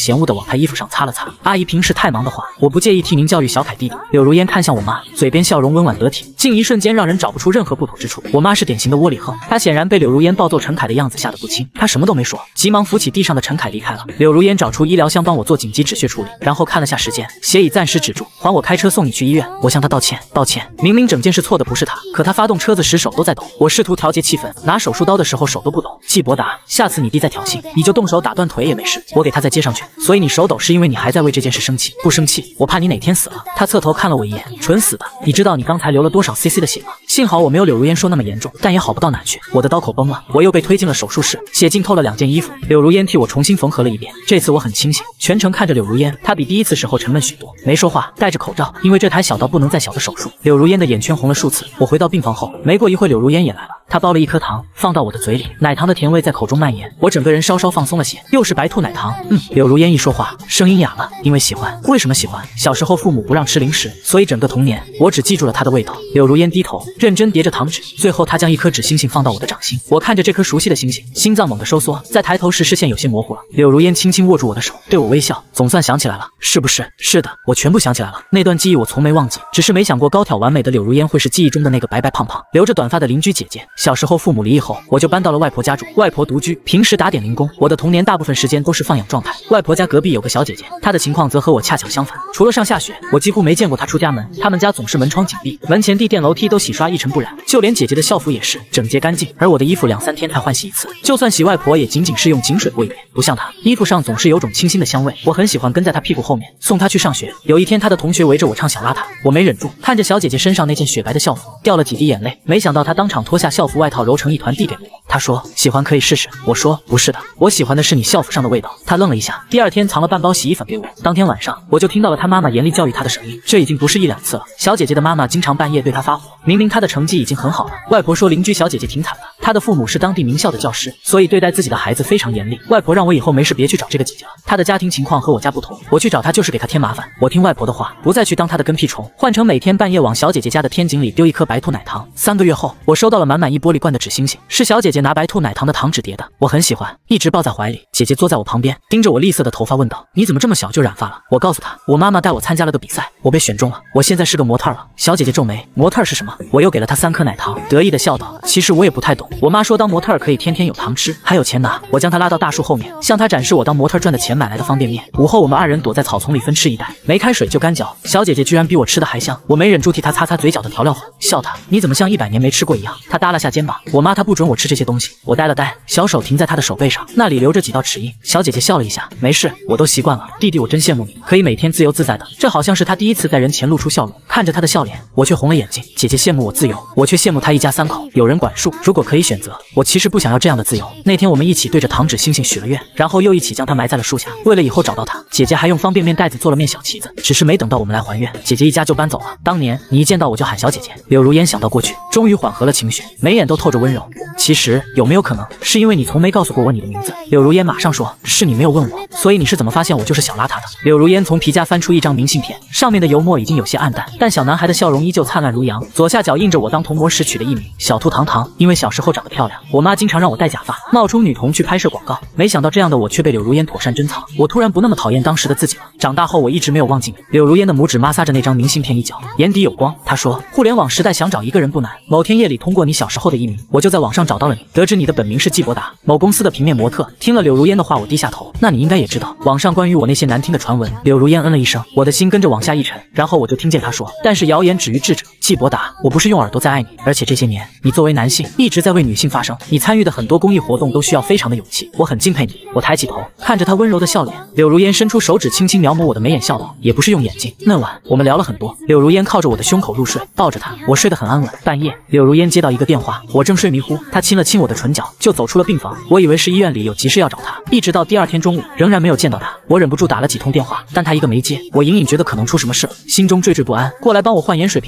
他衣服上擦了擦。阿姨平时太忙的话，我不介意替您教育小凯弟弟。柳如烟看向我妈，嘴边笑容温婉得体，竟一瞬间让人找不出任何不妥之处。我妈是典型的窝里横，她显然被柳如烟暴揍陈凯的样子吓得不轻，她什么都没说，急忙扶起地上的陈凯离开了。柳如烟找出医疗箱帮我做紧急止血处理，然后看了下时间，血已暂时止住，还我开车送你去医院。我向她道歉，道歉，明明整件事错的不是她，可她发动车子时手都在抖。我试图调节气氛，拿手术刀的时候手都不抖。季伯达，下次你弟再挑衅，你就动手打断腿也没事，我给他再接上去。所以你手抖是因为你还在为这件事生气，不生气，我怕你哪天死了。他侧头看了我一眼，蠢死的，你知道你刚才流了多少 C C 的血吗？幸好我没有柳如烟说那么严重，但也好不到哪去。我的刀口崩了，我又被推进了手术室，血浸透了两件衣服。柳如烟替我重新缝合了一遍，这次我很清醒，全程看着柳如烟，她比第一次时候沉闷许多，没说话，戴着口罩，因为这台小到不能再小的手术。柳如烟的眼圈红了数次。我回到病房后，没过一会，柳如烟也来了，她剥了一颗糖放到我的嘴里，奶糖的甜味在口中蔓延，我整个人稍稍放松了些。又是白兔奶糖，嗯。柳如烟一说话，声音哑了，因为喜欢。为什么喜欢？小时候父母不让吃零食，所以整个童年我只记住了它的味道。柳如烟低头认真叠着糖纸，最后她将一颗纸星星放到我的掌心。我看着这颗熟悉的星星，心脏猛地收缩，在抬头时视线有些模糊了。柳如烟轻轻握住我的手，对我微笑，总算想起来了，是不是？是的，我全部想起来了。那段记忆我从没忘记，只是没想过高挑完美的柳如烟会是记忆中的那个白白胖胖、留着短发的邻居姐姐。小时候父母离异后，我就搬到了外婆家住，外婆独居，平时打点零工。我的童年大部分时间都是放养状态。外婆家隔壁有个小姐姐，她的情况则和我恰巧相反。除了上下学，我几乎没见过她出家门。他们家总是门窗紧闭，门前地垫楼梯都洗刷一尘不染，就连姐姐的校服也是整洁干净。而我的衣服两三天才换洗一次，就算洗外婆也仅仅是用井水过一遍。不像她，衣服上总是有种清新的香味。我很喜欢跟在她屁股后面送她去上学。有一天，她的同学围着我唱小邋遢，我没忍住，看着小姐姐身上那件雪白的校服，掉了几滴眼泪。没想到她当场脱下校服外套揉成一团递给了我。她说喜欢可以试试。我说不是的，我喜欢的是你校服上的味道。她愣了一下，第二天藏了半包洗衣粉给我。当天晚上我就听到了她妈妈严厉教育她的声音，这已经不是一两次了。小姐姐的妈妈经常半夜对她发火，明明她的成绩已经很好了。外婆说邻居小姐姐挺惨的，她的父母是当地名校的教师，所以对待自己的孩子非常严厉。外婆让我以后没事别去找这个姐姐了，她的家庭情况和我家不同，我去找她就是给她添麻烦。我听外婆的话，不再去当她的跟屁虫，换成每天半夜往小姐姐家的天井里丢一颗白兔奶糖。三个月后，我收到了满满一玻璃罐的纸星星，是小姐姐拿白兔奶糖的糖纸叠的，我很喜欢，一直抱在怀里。姐姐坐在我旁边，盯着我栗色的头发问道：你怎么这么小就染发了？我告诉她，我妈妈带我参加了个比赛，我被选中了，我现在是个模特了。小姐姐皱眉，模特是什么？我又给了她三颗奶糖，得意的笑道：其实我也不太懂，我妈说当模特可以天天有糖吃，还有钱拿。我将她拉到大树后面，向她展示我当模特赚的钱买来的方便面。午后我们二人躲在草丛里分吃一袋，没开水就干嚼。小姐姐居然比我吃的还香，我没忍住替她擦擦嘴角的调料粉，笑她：你怎么像一百年没吃过一样？她耷拉下肩膀，我妈她不准我吃这些东西。我呆了呆，小手停在她的手背上，那里留着几道齿印。小姐姐笑了一下，没事，我都习惯了。弟弟，我真羡慕你，可以每天自由自在的。这好像是她第一次在人前露出笑容。看着她的笑脸，我却红了眼睛。姐姐羡慕我自由，我却羡慕她一家三口有人管束。如果可以选择，我其实不想要这样的自由。那天我们一起对着糖纸星星许了愿，然后又一起将它埋在了树下。为了以后找到它，姐姐还用方便面袋子做了面小旗子。只是没等到我们来还愿，姐姐一家就搬走了。当年你一见到我就喊小姐姐。柳如烟想到过去，终于缓和了情绪，眉眼都透着温柔。其实有没有可能是因为你从没告诉过我你的名字？柳如烟马上说：是你没有问我，所以你是怎么发现我就是小邋遢的？柳如烟从皮夹翻出一张明信片，上面的油墨已经有些暗淡，但小男孩的笑容依旧灿烂如阳。左下角印着我当童模时取的艺名小兔糖糖。因为小时候长得漂亮，我妈经常让我戴假发，冒充女童去拍摄广告。没想到这样的我却被柳如烟妥善珍藏。我突然不那么讨厌当时的自己了。长大后我一直没有忘记你。柳如烟的拇指摩挲着那张明信片一角，眼底有光。她说：互联网时代想找一个人不难，某天夜里通过你小时候的艺名，我就在网上找到了你，得知你的本名是季伯达，某公司的平面模特。听了柳如烟的话，我低下头。那你应该也知道网上关于我那些难听的传闻。柳如烟嗯了一声，我的心跟着往下一沉，然后我就听见她说：但是谣言止于智者。季伯达，我不是用耳朵在爱你，而且这些年你作为男性一直在为女性发声，你参与的很多公益活动都需要非常的勇气，我很敬佩你。我抬起头看着她温柔的笑脸，柳如烟伸出手指轻轻描摹我的眉眼，笑道：也不是用眼睛。那晚我们聊了很多，柳如烟靠着我的胸口入睡，抱着她我睡得很安稳。半夜柳如烟接到一个电话，我正睡迷糊，她亲了亲我的唇角就走出了病房。我以为是医院里有急事要找她，一直到第二天中午仍然没有见到她。我忍不住打了几通电话，但她一个没接。我隐隐觉得可能出什么事了，心中惴惴不安。过来帮我换盐水瓶的小护士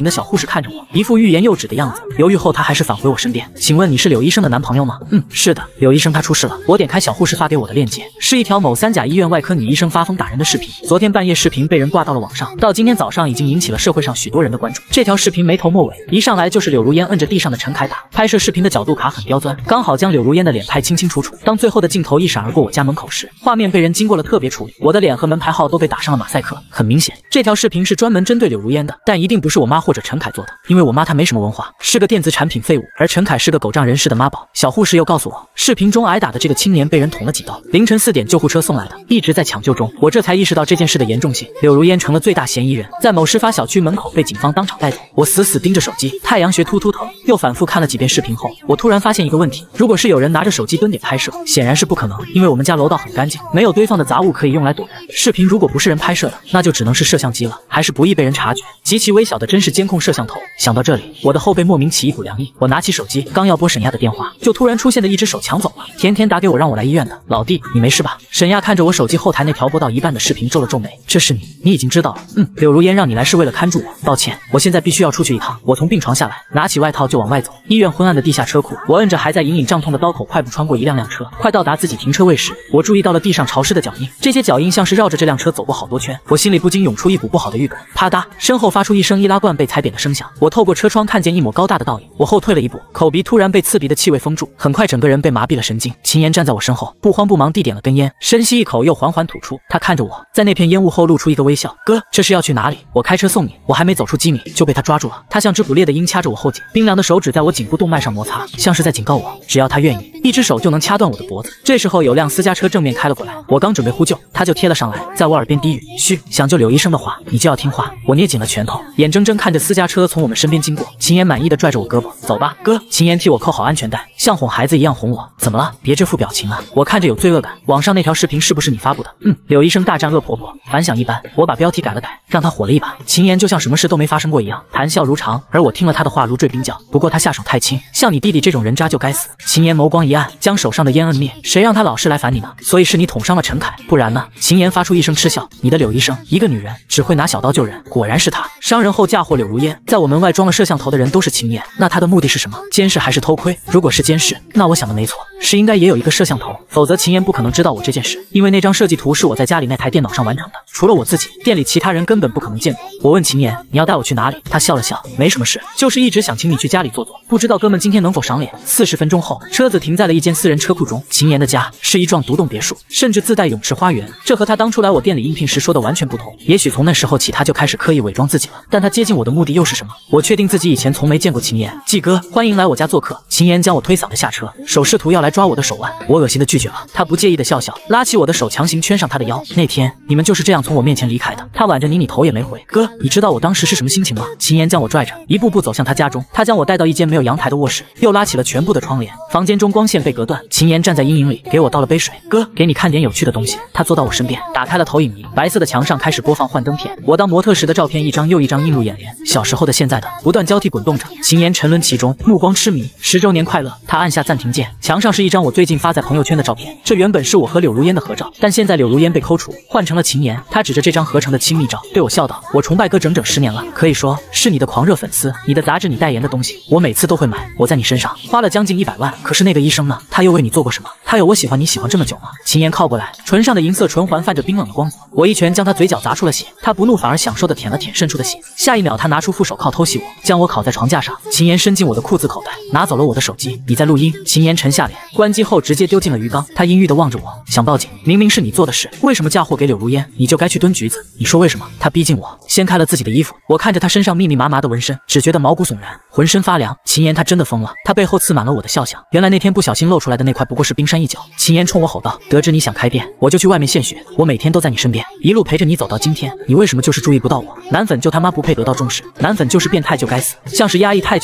士看着我，一副欲言又止的样子。犹豫后，他还是返回我身边。请问你是柳医生的男朋友吗？嗯，是的，柳医生他出事了。我点开小护士发给我的链接，是一条某三甲医院外科女医生发疯打人的视频。昨天半夜视频被人挂到了网上，到今天早上已经引起了社会上许多人的关注。这条视频没头末尾，一上来就是柳如烟摁着地上的陈凯打，拍摄视频的角度卡很刁钻，刚好将柳如烟的脸拍清清楚楚。当最后的镜头一闪而过我家门口时，画面被人经过了特别处理，我的脸和门牌号都被打上了马赛克。很明显，这条视频是专门针对柳如烟的，但一定不是我妈或者陈凯做的，因为我妈她没什么文化，是个电子产品废物，而陈凯是个狗仗人势的妈宝。小护士又告诉我，视频中挨打的这个青年被人捅了几刀，凌晨四点救护车送来的，一直在抢救中。我这才意识到这件事的严重性，柳如烟成了最大嫌疑人，在某事发小区门口被警方当场带走。我死死盯着手机，太阳穴突突疼，又反复看了几遍视频后，我突然发现一个问题，如果是有人拿着手机蹲点拍摄，显然是不可能，因为我们家楼道很干净，没有堆放的杂物可以用来躲人。视频如果不是人拍摄的，那就只能是摄像机了，还是不易被人察觉。极其微小的真是监控摄像头。想到这里，我的后背莫名起一股凉意。我拿起手机，刚要拨沈亚的电话，就突然出现的一只手抢走了。甜甜打给我，让我来医院的。老弟，你没事吧？沈亚看着我手机后台那条播到一半的视频，皱了皱眉。这是你，你已经知道了。嗯，柳如烟让你来是为了看住我。抱歉，我现在必须要出去一趟。我从病床下来，拿起外套就往外走。医院昏暗的地下车库，我摁着还在隐隐胀痛的刀口，快步穿过一辆辆车。快到达自己停车位时，我注意到了地上潮湿的脚印，这些脚印像是绕着这辆车走过好多圈。我心里不禁涌出一股不好的预感。啪嗒，身后发出一声易拉罐被踩扁的声响。我透过车窗看见一抹高大的倒影，我后退了一步，口鼻突然被刺鼻的气味封住，很快整个人被麻痹了神经。秦岩站在我身后，不慌不忙地点了根烟，深吸一口又缓缓吐出。他看着我，在那片烟雾后露出一个微笑。哥，这是要去哪里？我开车送你。我还没走出几米，就被他抓住了。他像只捕猎的鹰掐着我后颈，冰凉的手指在我颈部动脉上摩擦，像是在警告我，只要他愿意，一只手就能掐断我的脖子。这时候有辆私家车正面开了过来，我刚准备呼救，他就贴了上来，在我耳边低语：嘘，想救柳医生的话，你就要听话。我捏紧了拳头，眼睁睁看着私家车从我们身边经过。秦岩满意的拽着我胳膊，走吧，哥。秦岩替我扣好安全带，像哄孩子一样哄我。怎么了？别这副表情啊！我看着有罪恶感。网上那条视频是不是你发布的？嗯，柳医生大战恶婆婆，反响一般。我把标题改了改，让他火了一把。秦岩就像什么事都没发生过一样，谈笑如常。而我听了他的话如坠冰窖。不过他下手太轻，像你弟弟这种人渣就该死。秦岩眸光一暗，将手上的烟摁灭。谁让他老是来烦你呢？所以是你捅伤了陈凯，不然呢？秦岩发出一声嗤笑。你的柳医生，一个女人只会拿小刀救人，果然是他。伤人后嫁祸柳如烟，在我门外装了摄像头的人都是秦岩，那他的目的是什么？监视还是偷窥？如果是监视，那我想的没错，是应该也有一个摄像头，否则秦岩不可能知道我这件事，因为那张设计图是我在家里那台电脑上完成的，除了我自己，店里其他人根本不可能见过。我问秦岩，你要带我去哪里？他笑了笑，没什么事，就是一直想请你去家里坐坐，不知道哥们今天能否赏脸。四十分钟后，车子停在了一间私人车库中，秦岩的家是一幢独栋别墅，甚至自带泳池花园，这和他当初来我店里应聘时说的完全不同。也许从那时候起，他就开始刻意伪装自己了，但他接近我的目的又是什么？我确定自己以前从没见过秦岩。季哥，欢迎来我家做客。秦岩将我推搡着下车，手试图要来抓我的手腕，我恶心的拒绝了。他不介意的笑笑，拉起我的手强行圈上他的腰。那天你们就是这样从我面前离开的。他挽着你，你头也没回。哥，你知道我当时是什么心情吗？秦岩将我拽着，一步步走向他家中。他将我带到一间没有阳台的卧室，又拉起了全部的窗帘。房间中光线被隔断，秦岩站在阴影里，给我倒了杯水。哥，给你看点有趣的东西。他坐到我身边，打开了投影仪，白色的墙上开始播放幻灯片。我当模特时的照片一张又一张映入眼帘，小时候的、现在的，不断交替滚动着。秦岩沉沦其中，目光痴迷。十周年快乐。他按下暂停键，墙上是一张我最近发在朋友圈的照片。这原本是我和柳如烟的合照，但现在柳如烟被抠除，换成了秦岩。他指着这张合成的亲密照，对我笑道：我崇拜哥整整十年了，可以说是你的狂热粉丝。你的杂志、你代言的东西，我每次都会买。我在你身上花了将近一百万，可是那个医生呢？他又为你做过什么？他有我喜欢你喜欢这么久吗？秦岩靠过来，唇上的银色唇环泛着冰冷的光泽，我一拳将他嘴角砸出了血。他不怒反而享受地舔了舔渗出的血。下一秒，他拿出副手铐偷袭我，将我铐在床架上。秦岩伸进我的裤子口袋，拿走了我的手机。你在录音？秦岩沉下脸，关机后直接丢进了鱼缸。他阴郁地望着我，想报警。明明是你做的事，为什么嫁祸给柳如烟？你就该去蹲局子。你说为什么？他逼近我，掀开了自己的衣服。我看着他身上密密麻麻的纹身，只觉得毛骨悚然，浑身发凉。秦岩他真的疯了，他背后刺满了我的肖像。原来那天不小心露出来的那块不过是冰山一角。秦岩冲我吼道：得知你想开店，我就去外面献血。我每天都在你身边，一路陪着你走到今天，你为什么就是注意不到我？男粉就他妈不配得到重视，男粉就是变态就该死，像是压抑太久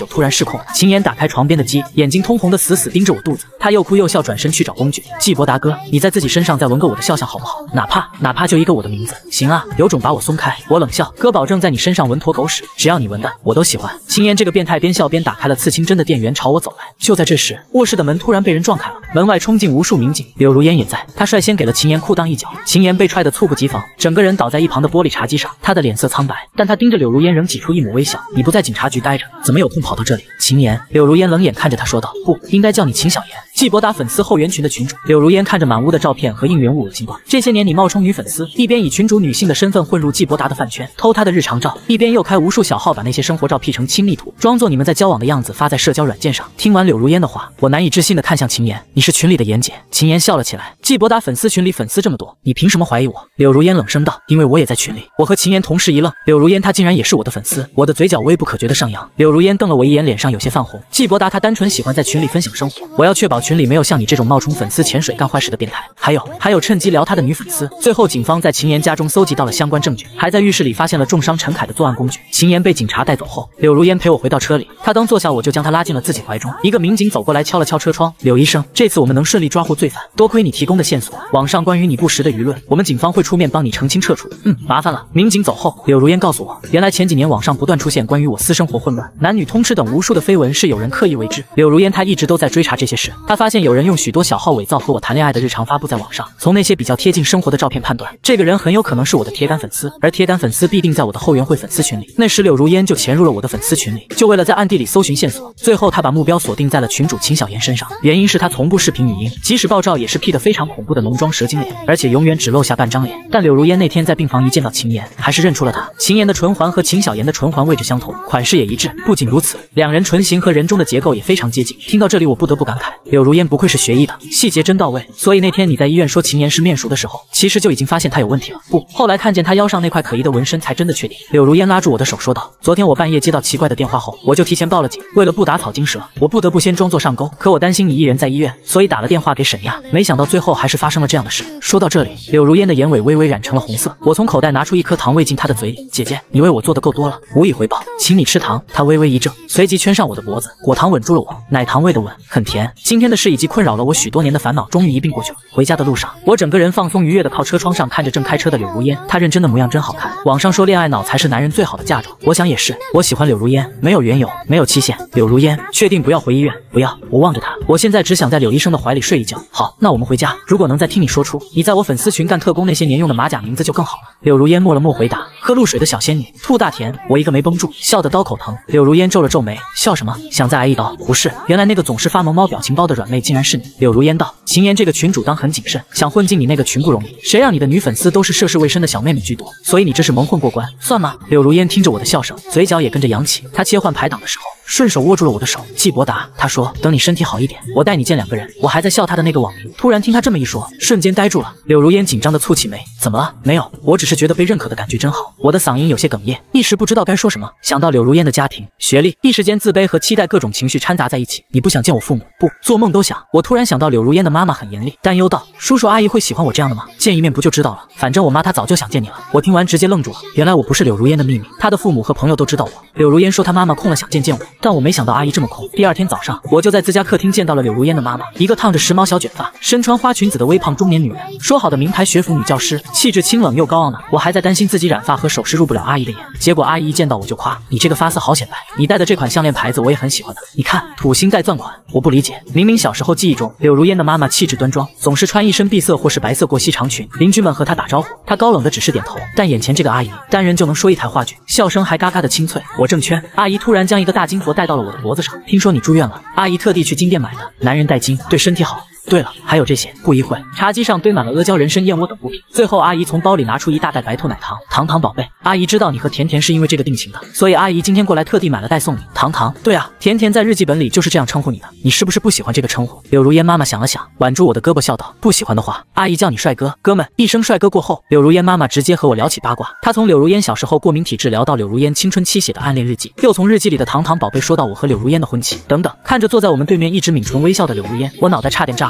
突然失控。秦岩打开床边的机，眼睛通红的死死盯着我肚子，他又哭又笑，转身去找工具。季伯达哥，你在自己身上再纹个我的肖像好不好？哪怕哪怕就一个我的名字。行啊，有种把我松开。我冷笑，哥保证在你身上纹坨狗屎，只要你纹的，我都喜欢。秦岩这个变态边笑边打开了刺青针的店员朝我走来。就在这时，卧室的门突然被人撞开了，门外冲进无数民警，柳如烟也在。他率先给了秦岩裤裆一脚，秦岩被踹得猝不及防，整个人倒在一旁的玻璃茶几上。他的脸色苍白，但他盯着柳如烟仍挤出一抹微笑。你不在警察局待着，怎么有空跑到这里？秦岩，柳如烟冷眼看着他说道，不应该叫你秦小妍。季伯达粉丝后援群的群主。柳如烟看着满屋的照片和应援物，恶心道，这些年你冒充女粉丝，一边以群主女性的身份混入季伯达的饭圈，偷他的日常照，一边又开无数小号把那些生活照 P 成亲密图，装作你们在交往的样子发在社交软件上。听完柳如烟的话，我难以置信地看向秦岩，你是群里的妍姐？秦岩笑了起来，季伯达粉丝群里粉丝这么多，你凭什么怀疑我？柳如烟冷声道，因为我也在群里。我和秦岩同时一愣，柳如烟她竟然也是我的粉丝，我的嘴角微不可觉地上扬。柳如烟瞪了我一眼，脸上有些泛红。季伯达他单纯喜欢在群里分享生活，我要确保群里没有像你这种冒充粉丝潜水干坏事的变态，还有还有趁机聊他的女粉丝。最后警方在秦岩家中搜集到了相关证据，还在浴室里发现了重伤陈凯的作案工具。秦岩被警察带走后，柳如烟陪我回到车里，他刚坐下我就将他拉进了自己怀中。一个民警走过来敲了敲车窗，柳医生，这次我们能顺利抓获罪犯，多亏你提供的线索，网上关于你不实的舆论，我们警方会出面帮你澄清撤除。嗯，麻烦了。民警走后，柳如烟告诉我，原来前几年网上不断出现关于我私生活混乱、男女通吃等无数的绯闻是有人刻意为之。柳如烟她一直都在追查这些事，她发现有人用许多小号伪造和我谈恋爱的日常发布在网上，从那些比较贴近生活的照片判断，这个人很有可能是我的铁杆粉丝，而铁杆粉丝必定在我的后援会粉丝群里。那时柳如烟就潜入了我的粉丝群里，就为了在暗地里搜寻线索，最后她把目标锁定在了群主秦小妍身上，原因是她从不视频语音，即使爆照也是 P 得非常恐怖的浓妆蛇精脸，而且永远只露下半张脸。但柳如烟那天在病房一见到秦妍，还是认出了她。秦妍的唇环和秦小妍的唇环位置相同，款式也一致。不仅如此，两人唇形和人中的结构也非常接近。听到这里，我不得不感慨，柳如烟不愧是学医的，细节真到位。所以那天你在医院说秦妍是面熟的时候，其实就已经发现她有问题了。不，后来看见她腰上那块可疑的纹身，才真的确定。柳如烟拉住我的手说道，昨天我半夜接到奇怪的电话后，我就提前报了警。为了不打草惊蛇，我不得不先装作上钩，可我担心你一人在医院，所以打了电话给沈亚，没想到最后还是发生了这样的事。说到这里，柳如烟的眼尾微微染成了红色，我从口袋拿出一颗糖喂进她的嘴里。姐姐，你为我做的够多了，无以回报，请你吃糖。她微微一怔，随即圈上我的脖子，果糖吻住了我，奶糖味的吻很甜。今天的事以及困扰了我许多年的烦恼终于一并过去了。回家的路上，我整个人放松愉悦的靠车窗上看着正开车的柳如烟，她认真的模样真好看。网上说恋爱脑才是男人最好的嫁妆，我想也是。我喜欢柳如烟，没有缘由，没有期限。柳如烟，确定不要回医院？不要。我望着她，我现在只想在柳医生的怀里睡一觉。好，那我们回家。如果能再听你说出你在我粉丝群干特工那些年用的马甲名字就更好了。柳如烟默了默回答，喝露水的小仙女，兔大甜。我一个没绷住，笑得刀口疼。柳如烟皱了皱眉，笑什么？想再挨一刀？不是，原来那个总是发萌猫表情包的软妹竟然是你。柳如烟道，秦妍这个群主当很谨慎，想混进你那个群不容易，谁让你的女粉丝都是涉世未深的小妹妹居多，所以你这是蒙混过关，算吗？柳如烟听着我的笑声，嘴角也跟着扬起。她切换排档的时候，顺手握住了我的手。季伯达，她说等你身体好一点，我带你见两个人。我还在笑她的那个网名，突然听她这么一说，瞬间呆住了。柳如烟紧张的蹙起眉，怎么了？没有，我只是觉得被认可的感觉真好。我的嗓音有些哽咽，一时不知道该说什么。想到柳如烟的家庭、学历，一时间自卑和期待各种情绪掺杂在一起。你不想见我父母？不，做梦都想。我突然想到柳如烟的妈妈很严厉，担忧道，叔叔阿姨会喜欢我这样的吗？见一面不就知道了，反正我妈她早就想见你了。我听完直接愣住了，原来我不是柳如烟的秘密，她的父母和朋友都知道我。柳如烟说她妈妈空了想见见我，但我没想到阿姨这么空。第二天早上，我就在自家客厅见到了柳如烟的妈妈，一个烫着时髦小卷发、身穿花裙子的微胖中年女人，说好的名牌学府女教师，气质清冷又高傲呢。我还在担心自己染发和首饰入不了阿姨的眼，结果阿姨一见到我就夸，你这个发色好显白，你戴的这款项链牌子我也很喜欢的，你看土星带钻款。我不理解，明明小时候记忆中柳如烟的妈妈气质端庄，总是穿一身碧色或是白色过膝长裙，邻居们和她打招呼，她高冷的只是点头，但眼前这个阿姨单人就能说一台话剧，笑声还嘎嘎的清脆。我正圈，阿姨突然将一个大金佛戴到了我的脖子上，听说你住院了，阿姨特地去金店买的，男人戴金对身体好。对了，还有这些。不一会，茶几上堆满了阿胶、人参、燕窝等物品。最后，阿姨从包里拿出一大袋白兔奶糖。糖糖宝贝，阿姨知道你和甜甜是因为这个定情的，所以阿姨今天过来特地买了袋送你。糖糖，对啊，甜甜在日记本里就是这样称呼你的，你是不是不喜欢这个称呼？柳如烟妈妈想了想，挽住我的胳膊笑道：“不喜欢的话，阿姨叫你帅哥。”哥们，一声帅哥过后，柳如烟妈妈直接和我聊起八卦。她从柳如烟小时候过敏体质聊到柳如烟青春期写的暗恋日记，又从日记里的糖糖宝贝说到我和柳如烟的婚期，等等。看着坐在我们对面一直抿唇微笑的柳如烟，我脑袋差点炸了。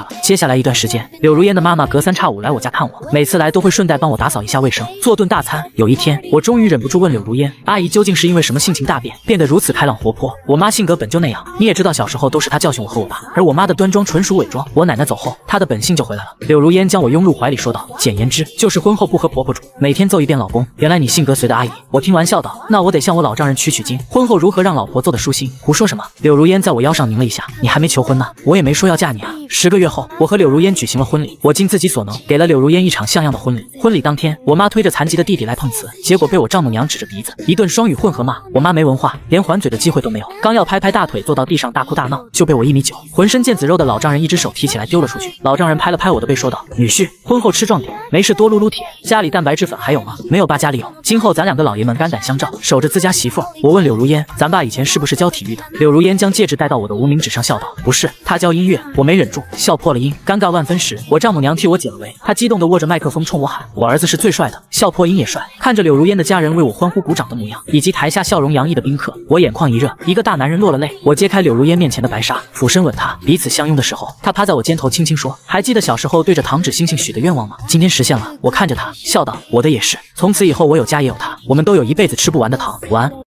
了。接下来一段时间，柳如烟的妈妈隔三差五来我家看我，每次来都会顺带帮我打扫一下卫生，做顿大餐。有一天，我终于忍不住问柳如烟：“阿姨究竟是因为什么性情大变，变得如此开朗活泼？”我妈性格本就那样，你也知道，小时候都是她教训我和我爸，而我妈的端庄纯属伪装。我奶奶走后，她的本性就回来了。柳如烟将我拥入怀里，说道：“简言之，就是婚后不和婆婆住，每天揍一遍老公。原来你性格随的阿姨。”我听完笑道：“那我得向我老丈人取取经，婚后如何让老婆做得舒心？”胡说什么？柳如烟在我腰上拧了一下：“你还没求婚呢，我也没说要嫁你啊。”十个月后，我和柳如烟举行了婚礼，我尽自己所能给了柳如烟一场像样的婚礼。婚礼当天，我妈推着残疾的弟弟来碰瓷，结果被我丈母娘指着鼻子一顿双语混合骂。我妈没文化，连还嘴的机会都没有，刚要拍拍大腿坐到地上大哭大闹，就被我一米九浑身腱子肉的老丈人一只手提起来丢了出去。老丈人拍了拍我的背说道：“女婿，婚后吃壮点，没事多撸撸铁，家里蛋白质粉还有吗？没有爸家里有，今后咱两个老爷们肝胆相照，守着自家媳妇儿。”我问柳如烟：“咱爸以前是不是教体育的？”柳如烟将戒指戴到我的无名指上，笑道：“不是，他教音乐。”我没忍住，笑破了音。尴尬万分时，我丈母娘替我解了围，她激动地握着麦克风冲我喊：“我儿子是最帅的！”笑破音也帅。看着柳如烟的家人为我欢呼鼓掌的模样，以及台下笑容洋溢的宾客，我眼眶一热，一个大男人落了泪。我揭开柳如烟面前的白纱，俯身吻她，彼此相拥的时候，她趴在我肩头轻轻说：“还记得小时候对着糖纸星星许的愿望吗？今天实现了。”我看着她笑道：“我的也是。从此以后，我有家也有她，我们都有一辈子吃不完的糖。”晚安。